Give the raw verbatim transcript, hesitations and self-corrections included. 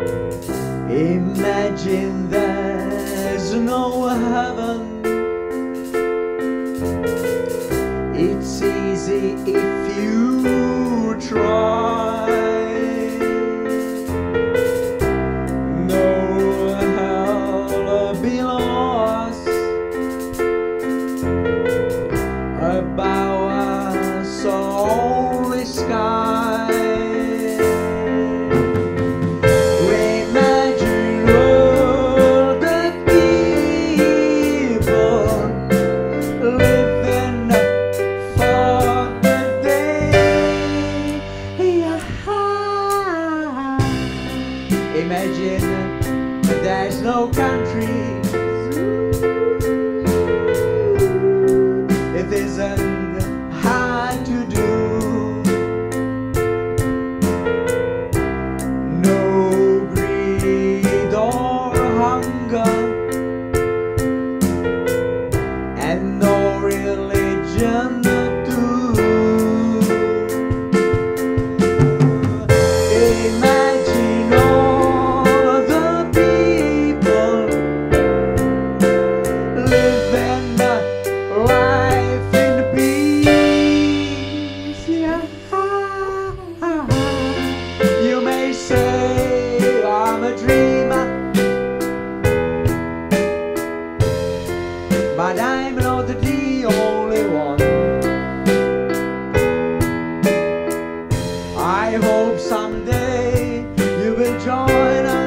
Imagine there's no heaven. It's easy if you try. No hell below us, above us only sky. Imagine there's no countries. It isn't hard to do. No greed or hunger, and no religion too. Imagine all the people living life in peace. Yeah. You may say I'm a dreamer, but I'm not the only one. I hope someday you will join us.